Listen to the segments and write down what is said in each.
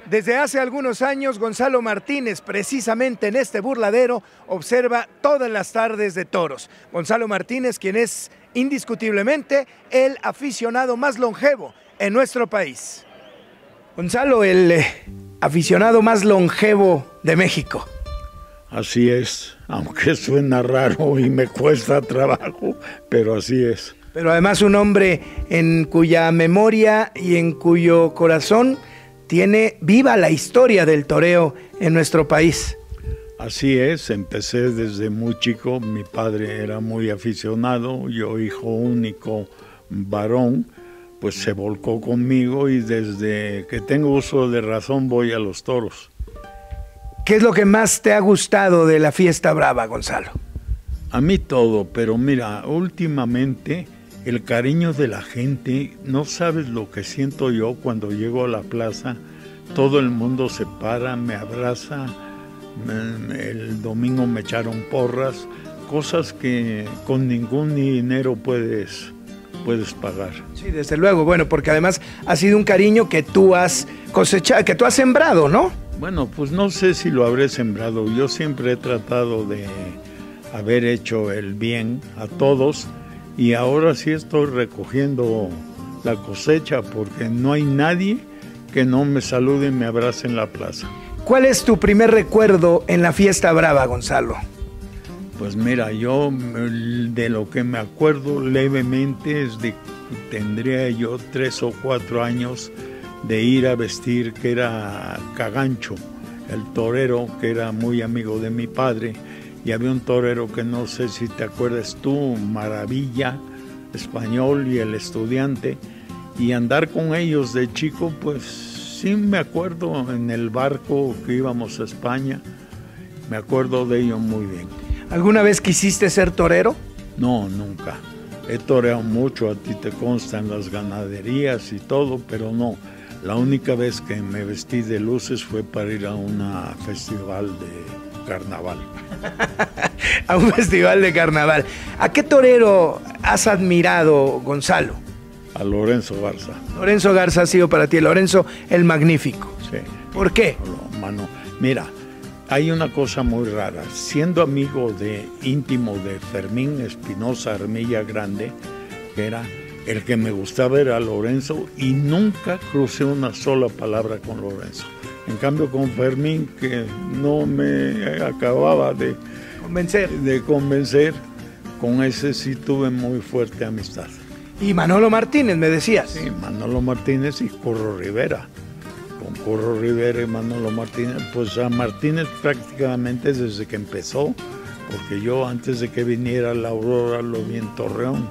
Desde hace algunos años, Gonzalo Martínez, precisamente en este burladero, observa todas las tardes de toros. Gonzalo Martínez, quien es indiscutiblemente el aficionado más longevo en nuestro país. Gonzalo, el aficionado más longevo de México. Así es, aunque suena raro y me cuesta trabajo, pero así es. Pero además un hombre en cuya memoria y en cuyo corazón tiene viva la historia del toreo en nuestro país. Así es, empecé desde muy chico, mi padre era muy aficionado, yo hijo único varón, pues se volcó conmigo y desde que tengo uso de razón voy a los toros. ¿Qué es lo que más te ha gustado de la fiesta brava, Gonzalo? A mí todo, pero mira, últimamente el cariño de la gente, no sabes lo que siento yo cuando llego a la plaza, todo el mundo se para, me abraza, el domingo me echaron porras, cosas que con ningún dinero puedes pagar. Sí, desde luego, bueno, porque además ha sido un cariño que tú has cosechado, que tú has sembrado, ¿no? Bueno, pues no sé si lo habré sembrado, yo siempre he tratado de haber hecho el bien a todos y ahora sí estoy recogiendo la cosecha porque no hay nadie que no me salude y me abrace en la plaza. ¿Cuál es tu primer recuerdo en la fiesta brava, Gonzalo? Pues mira, yo de lo que me acuerdo levemente es de que tendría yo 3 o 4 años de ir a vestir, que era Cagancho, el torero que era muy amigo de mi padre, y había un torero que no sé si te acuerdas tú, Maravilla, español, y el Estudiante, y andar con ellos de chico, pues sí me acuerdo en el barco que íbamos a España, me acuerdo de ello muy bien. ¿Alguna vez quisiste ser torero? No, nunca. He toreado mucho, a ti te constan las ganaderías y todo, pero no. La única vez que me vestí de luces fue para ir a un festival de carnaval. A un festival de carnaval. ¿A qué torero has admirado, Gonzalo? A Lorenzo Garza. Lorenzo Garza ha sido para ti, Lorenzo el Magnífico. Sí. ¿Por qué? Mano, mira, hay una cosa muy rara. Siendo amigo íntimo de Fermín Espinosa Armilla Grande, que era el que me gustaba era Lorenzo, y nunca crucé una sola palabra con Lorenzo. En cambio con Fermín, que no me acababa de convencer, con ese sí tuve muy fuerte amistad. Y Manolo Martínez, me decías. Sí, Manolo Martínez y Curro Rivera. Con Curro Rivera y Manolo Martínez, pues a Martínez prácticamente desde que empezó, porque yo antes de que viniera la Aurora lo vi en Torreón,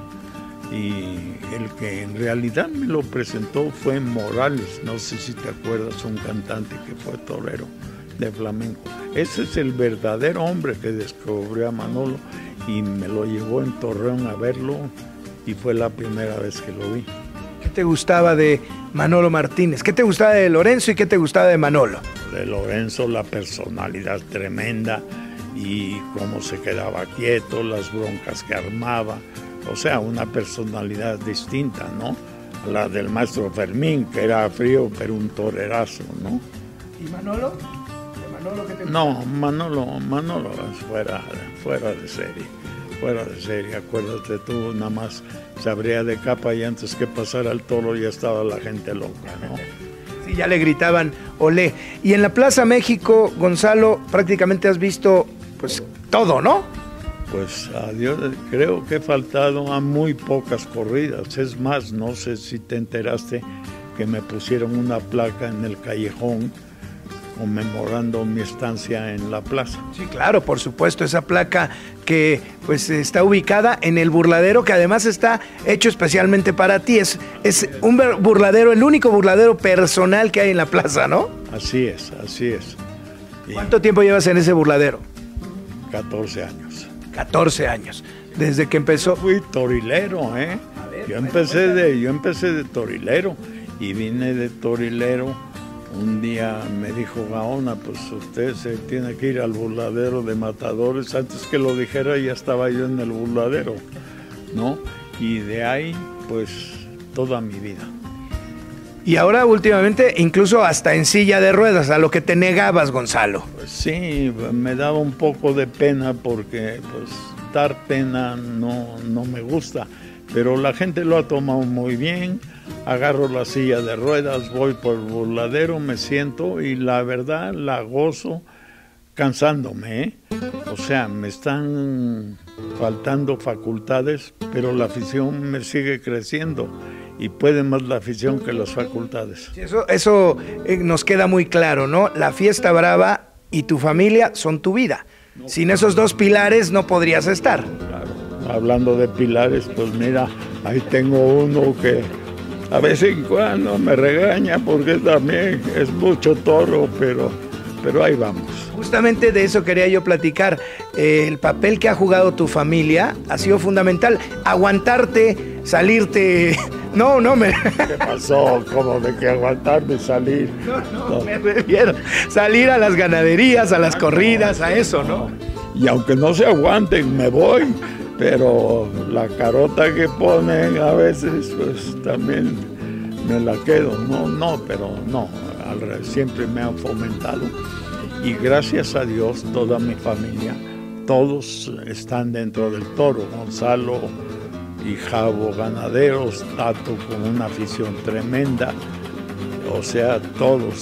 y el que en realidad me lo presentó fue Morales, no sé si te acuerdas, un cantante que fue torero de flamenco. Ese es el verdadero hombre que descubrió a Manolo y me lo llevó en Torreón a verlo y fue la primera vez que lo vi. ¿Qué te gustaba de Manolo Martínez? ¿Qué te gustaba de Lorenzo y qué te gustaba de Manolo? De Lorenzo la personalidad tremenda y cómo se quedaba quieto, las broncas que armaba, o sea, una personalidad distinta, ¿no? A la del maestro Fermín, que era frío pero un torerazo, ¿no? ¿Y Manolo? ¿De Manolo qué te gustaba? No, Manolo es fuera de serie, acuérdate tú, nada más se abría de capa y antes que pasara el toro ya estaba la gente loca, ¿no? Sí, ya le gritaban olé. Y en la Plaza México, Gonzalo, prácticamente has visto pues todo, ¿no? Pues adiós, creo que he faltado a muy pocas corridas, es más, no sé si te enteraste que me pusieron una placa en el callejón conmemorando mi estancia en la plaza. Sí, claro, por supuesto, esa placa que pues está ubicada en el burladero, que además está hecho especialmente para ti. Es un burladero, el único burladero personal que hay en la plaza, ¿no? Así es, así es. ¿Cuánto tiempo llevas en ese burladero? 14 años. 14 años, desde que empezó. Yo fui torilero, ¿eh? Yo empecé de torilero y vine de torilero. Un día me dijo Gaona, pues usted se tiene que ir al burladero de matadores. Antes que lo dijera ya estaba yo en el burladero, ¿no? Y de ahí, pues, toda mi vida. Y ahora últimamente incluso hasta en silla de ruedas, a lo que te negabas, Gonzalo. Pues sí, me daba un poco de pena porque pues dar pena no me gusta, pero la gente lo ha tomado muy bien. Agarro la silla de ruedas, voy por el burladero, me siento y la verdad la gozo cansándome, ¿eh? O sea, me están faltando facultades, pero la afición me sigue creciendo. Y puede más la afición que las facultades. Eso nos queda muy claro, ¿no? La Fiesta Brava y tu familia son tu vida. Sin esos dos pilares no podrías estar. Claro. Hablando de pilares, pues mira, ahí tengo uno que a vez en cuando me regaña porque también es mucho toro, pero ahí vamos. Justamente de eso quería yo platicar. El papel que ha jugado tu familia ha sido fundamental. Aguantarte, salirte... No, ¿Qué pasó? ¿Cómo de que aguantarme salir? No, me refiero. Salir a las ganaderías, a las corridas, a eso, ¿no? Y aunque no se aguanten, me voy. Pero la carota que ponen a veces, pues también me la quedo. Pero siempre me han fomentado. Y gracias a Dios, toda mi familia, todos están dentro del toro. Gonzalo y Javo ganaderos, Tato con una afición tremenda, o sea, todos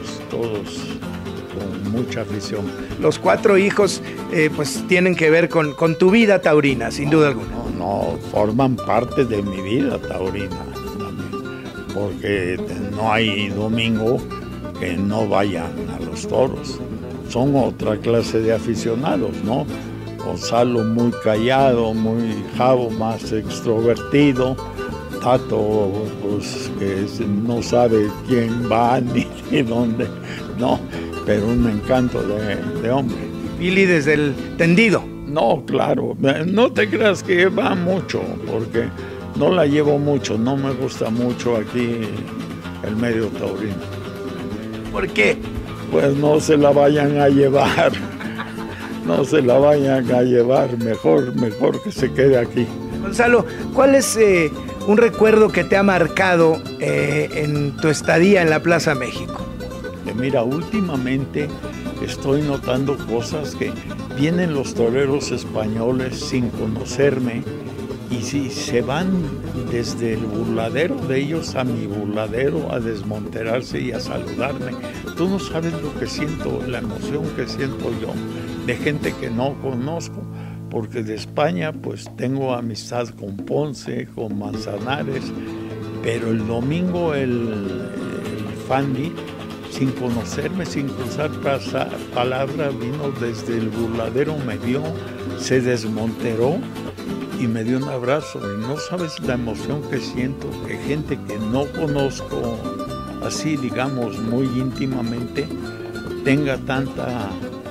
con mucha afición. Los 4 hijos pues tienen que ver con tu vida taurina, sin duda alguna. No, forman parte de mi vida taurina también, porque no hay domingo que no vayan a los toros. Son otra clase de aficionados, ¿no? Gonzalo muy callado, muy Javo más extrovertido, Tato pues que no sabe quién va ni dónde, no, pero un encanto de hombre. Billy desde el tendido. No, claro, no te creas que va mucho, porque no la llevo mucho, no me gusta mucho aquí el medio taurino. ¿Por qué? Pues no se la vayan a llevar. No se la vayan a llevar, mejor que se quede aquí. Gonzalo, ¿cuál es un recuerdo que te ha marcado en tu estadía en la Plaza México? Mira, últimamente estoy notando cosas que vienen los toreros españoles sin conocerme y si se van desde el burladero de ellos a mi burladero a desmonterarse y a saludarme. Tú no sabes lo que siento, la emoción que siento yo de gente que no conozco, porque de España pues tengo amistad con Ponce, con Manzanares, pero el domingo el Fandi, sin conocerme, sin cruzar palabra, vino desde el burladero, me vio, se desmonteró y me dio un abrazo. Y no sabes la emoción que siento, que gente que no conozco así, digamos, muy íntimamente, tenga tanta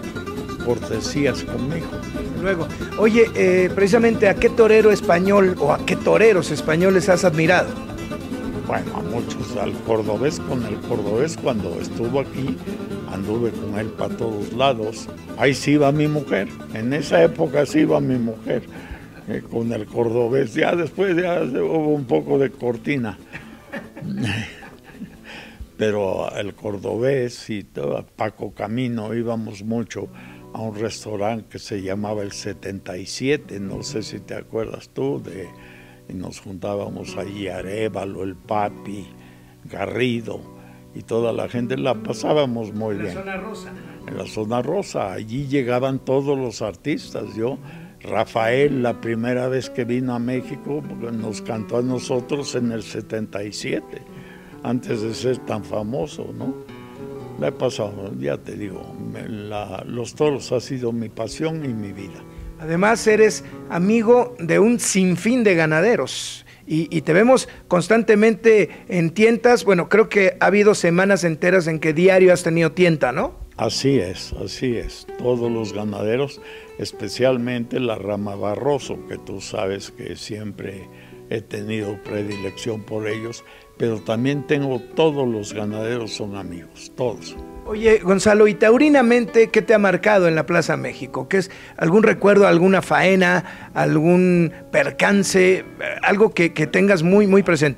cortesías conmigo. Luego, oye, precisamente ¿a qué torero español o a qué toreros españoles has admirado? Bueno, a muchos, al cordobés, con el cordobés cuando estuvo aquí, anduve con él para todos lados. Ahí sí iba mi mujer, en esa época sí iba mi mujer, con el cordobés. Ya después ya hubo un poco de cortina. Pero el cordobés y todo, Paco Camino, íbamos mucho a un restaurante que se llamaba el 77, no sé si te acuerdas tú, y nos juntábamos allí, Arévalo, el Papi, Garrido, y toda la gente la pasábamos muy bien. En la zona rosa. En la zona rosa, allí llegaban todos los artistas. Rafael, la primera vez que vino a México, nos cantó a nosotros en el 77, antes de ser tan famoso, ¿no? La he pasado, ya te digo, los toros ha sido mi pasión y mi vida. Además, eres amigo de un sinfín de ganaderos y te vemos constantemente en tientas. Bueno, creo que ha habido semanas enteras en que diario has tenido tienta, ¿no? Así es. Todos los ganaderos, especialmente la rama Barroso, que tú sabes que siempre he tenido predilección por ellos, pero también todos los ganaderos son amigos, todos. Oye, Gonzalo, y taurinamente, ¿qué te ha marcado en la Plaza México? ¿Qué es algún recuerdo, alguna faena, algún percance, algo que tengas muy, muy presente?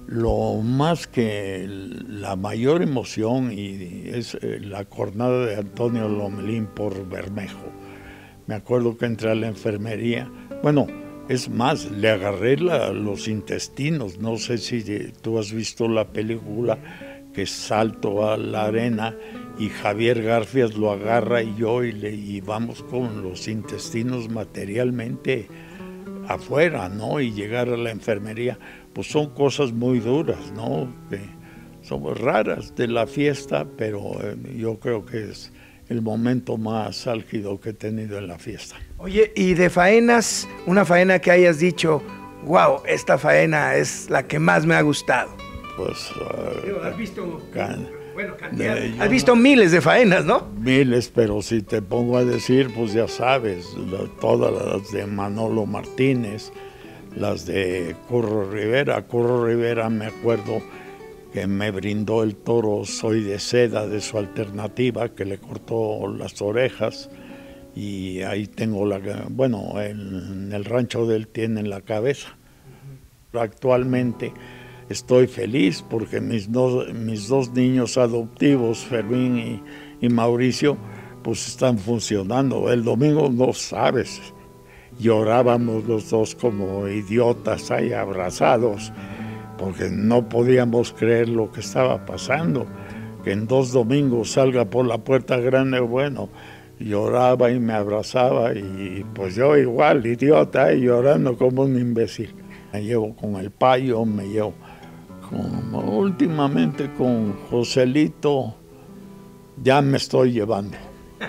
Lo más que la mayor emoción es la cornada de Antonio Lomelín por Bermejo. Me acuerdo que entré a la enfermería, bueno, es más, le agarré los intestinos, no sé si tú has visto la película, que salto a la arena y Javier Garfias lo agarra y yo y vamos con los intestinos materialmente afuera, ¿no? Y llegar a la enfermería, pues son cosas muy duras, ¿no? Que son raras de la fiesta, pero yo creo que es el momento más álgido que he tenido en la fiesta. Oye, y de faenas, una faena que hayas dicho, wow, esta faena es la que más me ha gustado. Pues... ¿has visto? Bueno, has visto miles de faenas, ¿no? Miles, pero si te pongo a decir, pues ya sabes, todas las de Manolo Martínez, las de Curro Rivera. Curro Rivera, me acuerdo que me brindó el toro Soy de Seda de su alternativa, que le cortó las orejas, y ahí tengo bueno, en el rancho de él tienen la cabeza. Actualmente estoy feliz porque mis dos niños adoptivos, Fermín y Mauricio, pues están funcionando. El domingo, no sabes, llorábamos los dos como idiotas ahí abrazados, porque no podíamos creer lo que estaba pasando, que en 2 domingos salga por la puerta grande. Bueno, lloraba y me abrazaba, y pues yo igual, idiota, llorando como un imbécil. Me llevo con el Payo, me llevo últimamente con Joselito, ya me estoy llevando.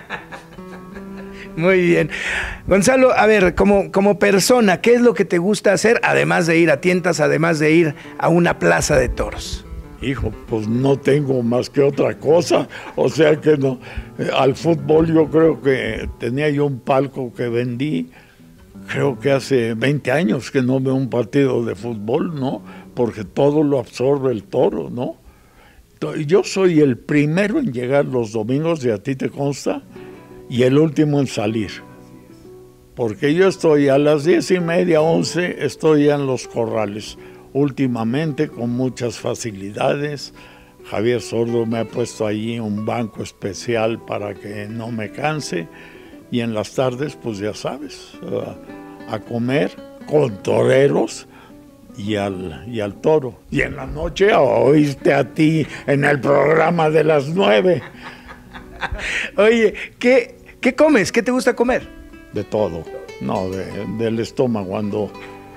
Muy bien. Gonzalo, a ver, como persona, ¿qué es lo que te gusta hacer, además de ir a tientas, además de ir a una plaza de toros? Hijo, pues no tengo más que otra cosa, o sea que no. Al fútbol yo creo que tenía yo un palco que vendí, creo que hace 20 años que no veo un partido de fútbol, ¿no? Porque todo lo absorbe el toro, ¿no? Yo soy el primero en llegar los domingos, y a ti te consta, y el último en salir. Porque yo estoy a las 10:30, 11, estoy ya en los corrales. Últimamente con muchas facilidades. Javier Sordo me ha puesto allí un banco especial para que no me canse. Y en las tardes, pues ya sabes, a comer con toreros y al toro. Y en la noche a oírte a ti en el programa de las 9. Oye, ¿qué comes? ¿Qué te gusta comer? De todo, no, del estómago. Cuando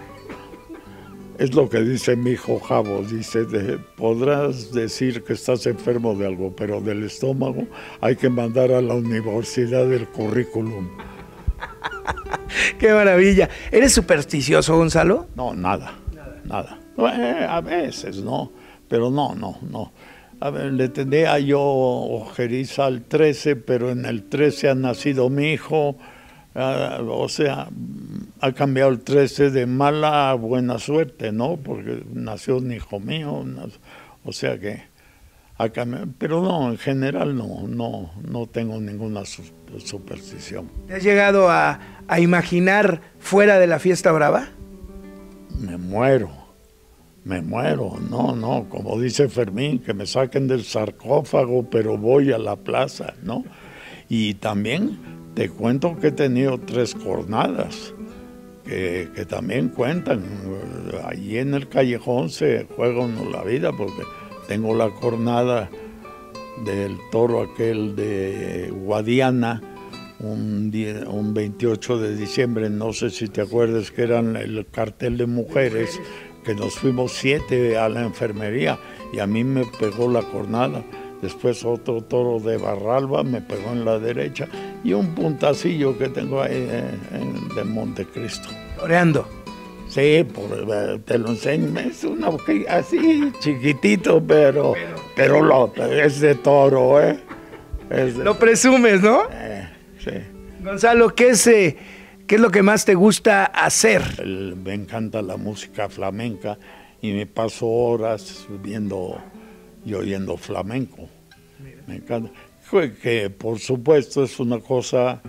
es lo que dice mi hijo Javo, dice, podrás decir que estás enfermo de algo, pero del estómago hay que mandar a la universidad del currículum. ¡Qué maravilla! ¿Eres supersticioso, Gonzalo? No, nada. A veces, ¿no? Pero no. A ver, le tendría yo ojeriza al 13, pero en el 13 ha nacido mi hijo. O sea, ha cambiado el 13 de mala a buena suerte, ¿no? Porque nació un hijo mío, o sea que ha cambiado. Pero no, en general no tengo ninguna superstición. ¿Te has llegado a imaginar fuera de la fiesta brava? Me muero, no, como dice Fermín, que me saquen del sarcófago, pero voy a la plaza, ¿no? Y también te cuento que he tenido 3 cornadas, que también cuentan. Allí en el callejón se juega uno la vida, porque tengo la cornada del toro aquel de Guadiana, un 28 de diciembre, no sé si te acuerdas, que eran el cartel de mujeres, que nos fuimos 7 a la enfermería y a mí me pegó la cornada. Después otro toro de Barralba me pegó en la derecha, y un puntacillo que tengo ahí de Montecristo. ¿Toreando? Sí, te lo enseño, es una así chiquitito, pero es de toro, ¿eh? Lo presumes, ¿no? Sí. Gonzalo, ¿qué es lo que más te gusta hacer? Me encanta la música flamenca y me paso horas viendo y oyendo flamenco. Me encanta. Que por supuesto es una cosa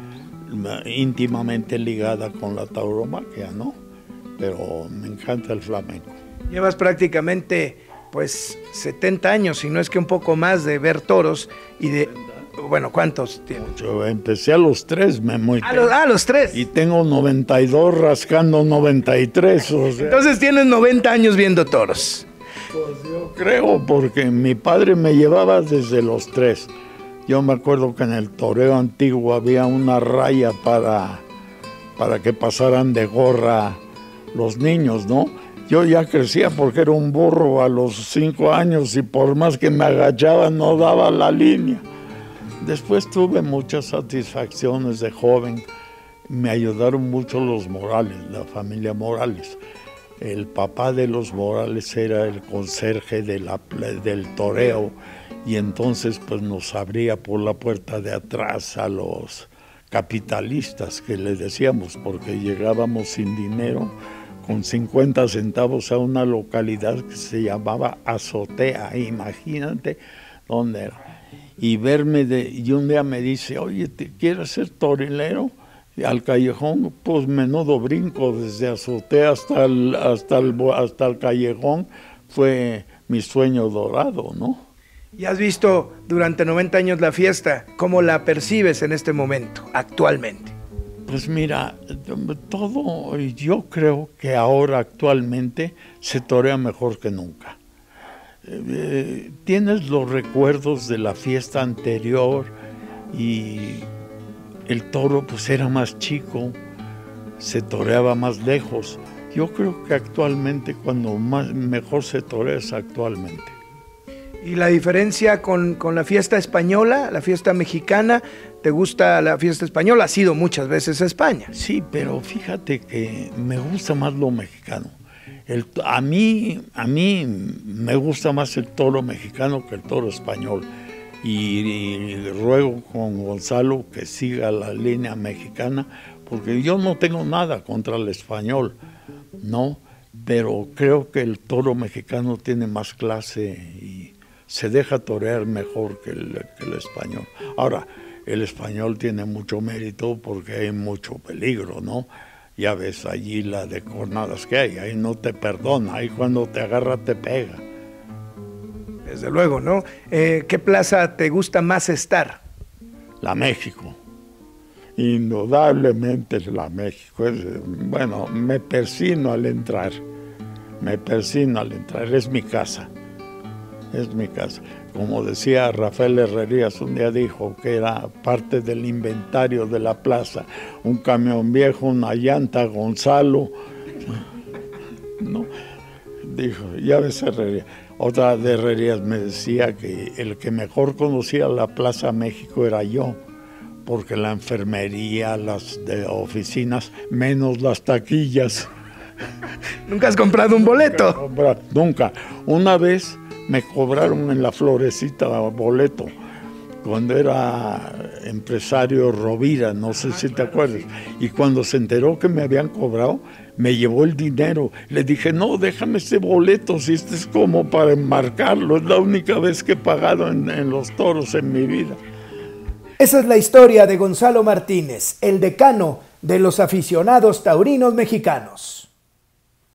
íntimamente ligada con la tauromaquia, ¿no? Pero me encanta el flamenco. Llevas prácticamente pues 70 años, si no es que un poco más, de ver toros y de... Bueno, ¿cuántos tienes? Yo empecé a los 3, A los 3. Y tengo 92 rascando 93. O sea, entonces tienes 90 años viendo toros. Pues yo creo, porque mi padre me llevaba desde los 3. Yo me acuerdo que en el toreo antiguo había una raya para que pasaran de gorra los niños, ¿no? Yo ya crecía porque era un burro a los 5 años y por más que me agachaba no daba la línea. Después tuve muchas satisfacciones de joven. Me ayudaron mucho los Morales, la familia Morales. El papá de los Morales era el conserje del toreo y entonces pues nos abría por la puerta de atrás a los capitalistas, que les decíamos, porque llegábamos sin dinero, con 50 centavos a una localidad que se llamaba Azotea, imagínate dónde era. Y y un día me dice, oye, ¿quieres ser torilero? Y al callejón, pues menudo brinco desde Azotea hasta el callejón, fue mi sueño dorado, ¿no? Y has visto durante 90 años la fiesta, ¿cómo la percibes en este momento, actualmente? Pues mira, yo creo que ahora actualmente se torea mejor que nunca. Tienes los recuerdos de la fiesta anterior y el toro pues era más chico, se toreaba más lejos. Yo creo que actualmente cuando mejor se torea es actualmente. ¿Y la diferencia con la fiesta española, la fiesta mexicana? ¿Te gusta la fiesta española? Has ido muchas veces a España. Sí, pero fíjate que me gusta más lo mexicano. A mí me gusta más el toro mexicano que el toro español. Y ruego con Gonzalo que siga la línea mexicana, porque yo no tengo nada contra el español, ¿no? Pero creo que el toro mexicano tiene más clase y se deja torear mejor que el español. Ahora, el español tiene mucho mérito porque hay mucho peligro, ¿no? Ya ves allí la de cornadas que hay, ahí no te perdona, ahí cuando te agarra te pega. Desde luego, ¿no? ¿Qué plaza te gusta más estar? La México, indudablemente la México. Bueno, me persino al entrar, es mi casa. Es mi casa. Como decía Rafael Herrerías, un día dijo que era parte del inventario de la plaza. Un camión viejo, una llanta, Gonzalo. ¿No? Dijo, ya ves Herrerías. Otra de Herrerías me decía que el que mejor conocía la Plaza México era yo, porque la enfermería, las oficinas, menos las taquillas. ¿Nunca has comprado un boleto? Nunca. Una vez me cobraron en la Florecita boleto, cuando era empresario Rovira, no sé si te acuerdas. Y cuando se enteró que me habían cobrado, me llevó el dinero. Le dije, no, déjame ese boleto, si este es como para enmarcarlo. Es la única vez que he pagado en los toros en mi vida. Esa es la historia de Gonzalo Martínez, el decano de los aficionados taurinos mexicanos.